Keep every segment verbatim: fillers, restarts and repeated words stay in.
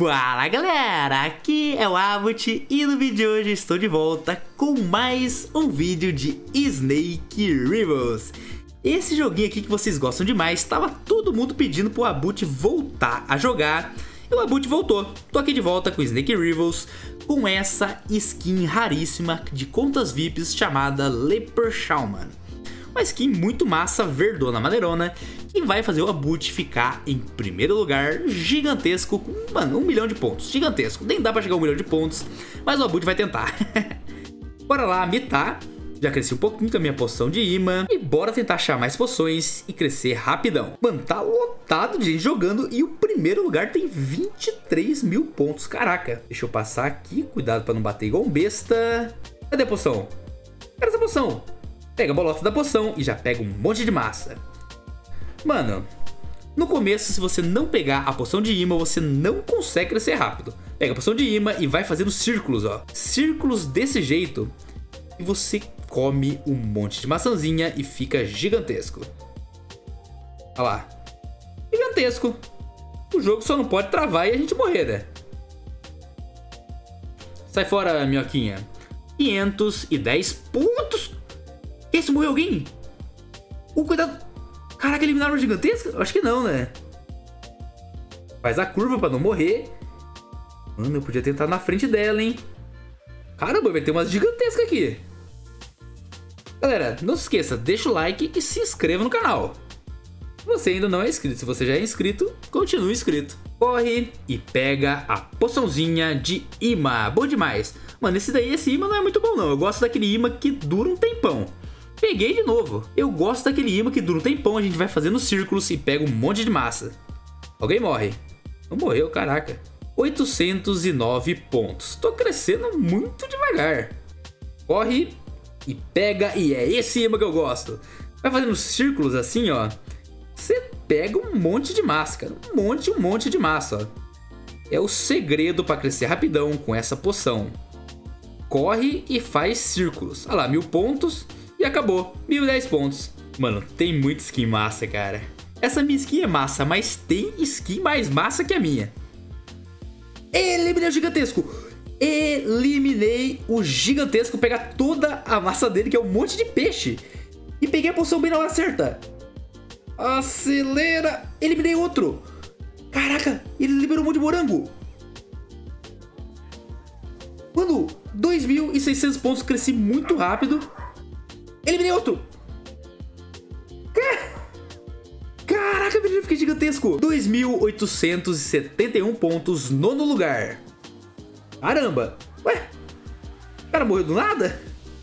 Fala galera, aqui é o Abut e no vídeo de hoje estou de volta com mais um vídeo de Snake Rivals. Esse joguinho aqui que vocês gostam demais, estava todo mundo pedindo pro Abut voltar a jogar e o Abut voltou. Tô aqui de volta com Snake Rivals com essa skin raríssima de contas V I Ps chamada Leper Shaman. Uma skin muito massa, verdona, maneirona, que vai fazer o Abut ficar em primeiro lugar, gigantesco, com, mano, um milhão de pontos, gigantesco. Nem dá pra chegar a um milhão de pontos, mas o Abut vai tentar. Bora lá, mitar. Já cresci um pouquinho com a minha poção de imã. E bora tentar achar mais poções e crescer rapidão. Mano, tá lotado de gente jogando e o primeiro lugar tem vinte e três mil pontos. Caraca, deixa eu passar aqui, cuidado pra não bater igual um besta. Cadê a poção? Cadê essa poção? Pega a bolota da poção e já pega um monte de massa. Mano, no começo, se você não pegar a poção de imã, você não consegue crescer rápido. Pega a poção de imã e vai fazendo círculos, ó. Círculos desse jeito e você come um monte de maçãzinha e fica gigantesco. Olha lá. Gigantesco. O jogo só não pode travar e a gente morrer, né? Sai fora, minhoquinha. quinhentos e dez pontos. Esse morreu alguém? Uh, cuidado. Caraca, eliminaram uma gigantesca? Acho que não, né? Faz a curva pra não morrer. Mano, eu podia tentar na frente dela, hein? Caramba, vai ter uma gigantesca aqui. Galera, não se esqueça, deixa o like e se inscreva no canal. Se você ainda não é inscrito, se você já é inscrito, continue inscrito. Corre e pega a poçãozinha de imã. Bom demais. Mano, esse daí, esse imã não é muito bom não. Eu gosto daquele imã que dura um tempão. Peguei de novo. Eu gosto daquele imã que dura um tempão. A gente vai fazendo círculos e pega um monte de massa. Alguém morre. Não morreu, caraca. oitocentos e nove pontos. Tô crescendo muito devagar. Corre e pega. E é esse imã que eu gosto. Vai fazendo círculos assim, ó. Você pega um monte de massa, cara. Um monte, um monte de massa, ó. É o segredo para crescer rapidão com essa poção. Corre e faz círculos. Olha lá, mil pontos. E acabou, mil e dez pontos. Mano, tem muita skin massa, cara. Essa minha skin é massa, mas tem skin mais massa que a minha. Eliminei o gigantesco. Eliminei o gigantesco. Pegar toda a massa dele, que é um monte de peixe. E peguei a poção bem na hora certa. Acelera. Eliminei outro. Caraca, ele liberou um monte de morango. Mano, dois mil e seiscentos pontos. Cresci muito rápido. Eliminei outro. Caraca, eu fiquei gigantesco. dois mil oitocentos e setenta e um pontos, nono lugar. Caramba. Ué, o cara morreu do nada?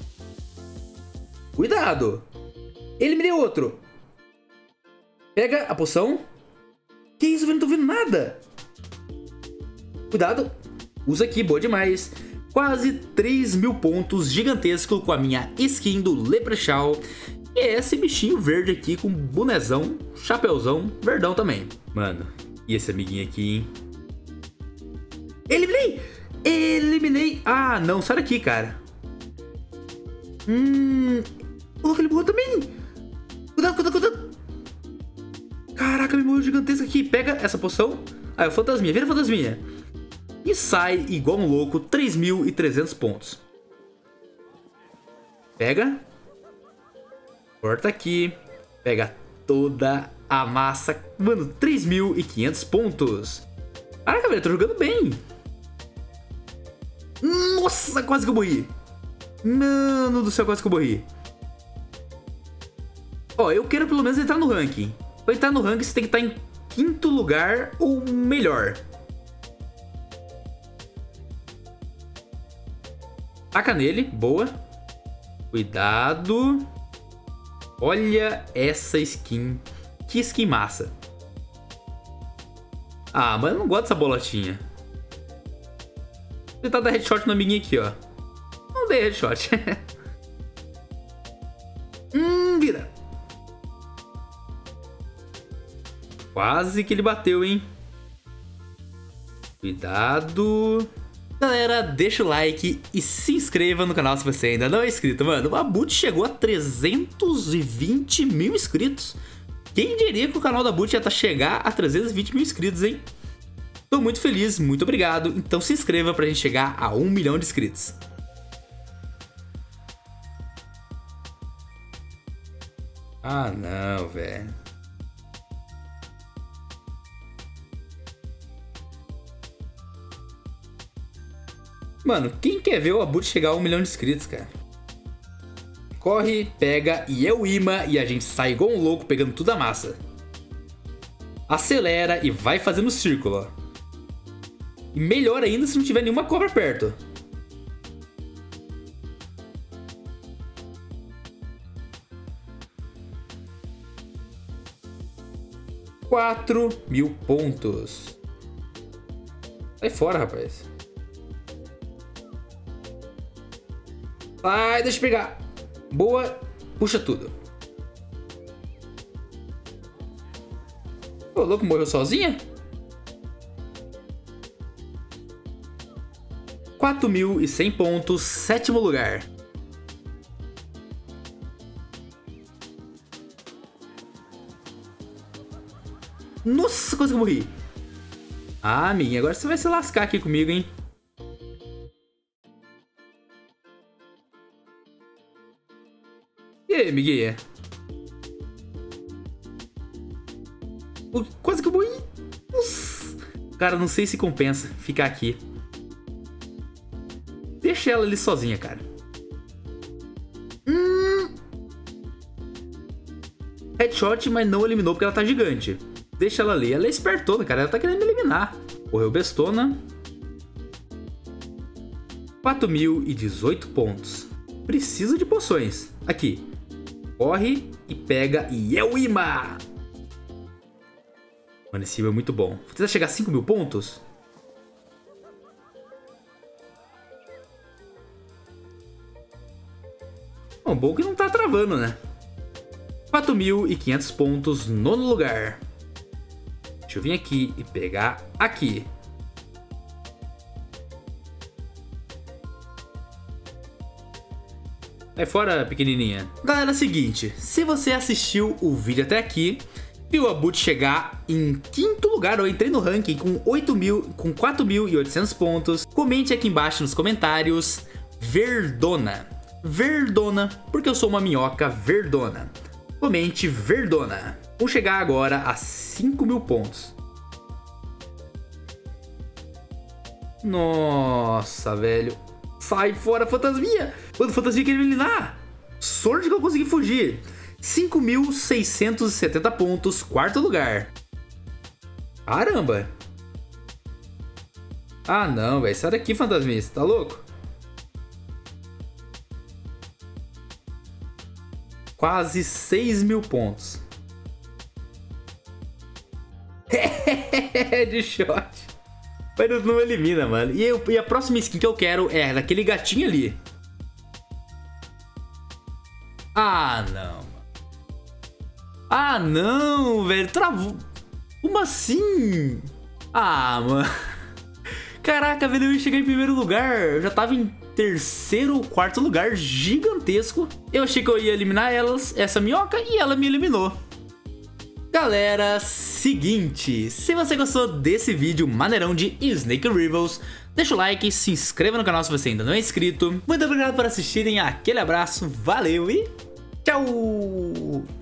Cuidado. Eliminei outro. Pega a poção. Que isso, velho? Não tô vendo nada. Cuidado. Usa aqui, boa demais. Quase três mil pontos, gigantesco, com a minha skin do Leprechaun. E é esse bichinho verde aqui com bonezão, chapeuzão, verdão também. Mano, e esse amiguinho aqui, hein? Eliminei! Eliminei! Ah, não, sai daqui, cara. Hum... Oh, ele morreu também! Cuidado, cuidado, cuidado! Caraca, me morreu gigantesco aqui. Pega essa poção. Ah, é o fantasminha, vira fantasminha. E sai igual um louco, três mil e trezentos pontos. Pega. Corta aqui. Pega toda a massa. Mano, três mil e quinhentos pontos. Caraca, velho, eu tô jogando bem. Nossa, quase que eu morri. Mano do céu, quase que eu morri. Ó, eu quero pelo menos entrar no ranking. Pra entrar no ranking, você tem que estar em quinto lugar ou melhor. Taca nele, boa. Cuidado. Olha essa skin. Que skin massa. Ah, mas eu não gosto dessa bolotinha. Vou tentar dar headshot no amiguinho aqui, ó. Não dei headshot. hum, vira. Quase que ele bateu, hein. Cuidado. Galera, deixa o like e se inscreva no canal se você ainda não é inscrito. Mano, o Abut chegou a trezentos e vinte mil inscritos. Quem diria que o canal da Abut ia tá chegar a trezentos e vinte mil inscritos, hein? Tô muito feliz, muito obrigado. Então se inscreva pra gente chegar a um milhão de inscritos. Ah, não, velho. Mano, quem quer ver o Abut chegar a um milhão de inscritos, cara? Corre, pega e é o imã e a gente sai igual um louco pegando tudo a massa. Acelera e vai fazendo círculo, ó. E melhor ainda se não tiver nenhuma cobra perto. quatro mil pontos. Sai fora, rapaz. Sai, deixa eu pegar. Boa. Puxa tudo. Ô, louco, morreu sozinha? quatro mil e cem pontos, sétimo lugar. Nossa, quase que eu morri. Ah, minha, agora você vai se lascar aqui comigo, hein? E aí, amiguinha? Quase que eu morri. Nossa. Cara, não sei se compensa ficar aqui. Deixa ela ali sozinha, cara. Hum. Headshot, mas não eliminou porque ela tá gigante. Deixa ela ali. Ela é espertona, cara. Ela tá querendo me eliminar. Correu bestona. quatro mil e dezoito pontos. Precisa de poções. Aqui. Corre e pega e é o imã. Mano, esse imã é muito bom. Vou tentar chegar a cinco mil pontos. Bom, bom que não tá travando, né? quatro mil e quinhentos pontos, nono lugar. Deixa eu vir aqui e pegar aqui. Vai fora, pequenininha. Galera, é o seguinte. Se você assistiu o vídeo até aqui, viu o Abut chegar em quinto lugar, eu entrei no ranking com, oito mil, com quatro mil e oitocentos pontos. Comente aqui embaixo nos comentários. Verdona. Verdona, porque eu sou uma minhoca verdona. Comente verdona. Vamos chegar agora a cinco mil pontos. Nossa, velho. Sai fora, fantasminha. Mano, fantasminha quer me eliminar. Sorte que eu consegui fugir. cinco mil seiscentos e setenta pontos, quarto lugar. Caramba. Ah, não, velho. Sai daqui, fantasminha. Você tá louco? Quase seis mil pontos. De shot. Mas não, não elimina, mano. E, eu, e a próxima skin que eu quero é daquele gatinho ali. Ah, não. Ah, não, velho. Travou. Como assim? Ah, mano. Caraca, velho. Eu ia chegar em primeiro lugar. Eu já tava em terceiro ou quarto lugar. Gigantesco. Eu achei que eu ia eliminar elas, essa minhoca, e ela me eliminou. Galera, seguinte, se você gostou desse vídeo maneirão de Snake Rivals, deixa o like, se inscreva no canal se você ainda não é inscrito. Muito obrigado por assistirem, aquele abraço, valeu e tchau!